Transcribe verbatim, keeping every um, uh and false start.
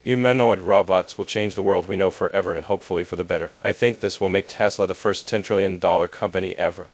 Humanoid robots will change the world we know forever and hopefully for the better. I think this will make Tesla the first ten trillion dollar company ever.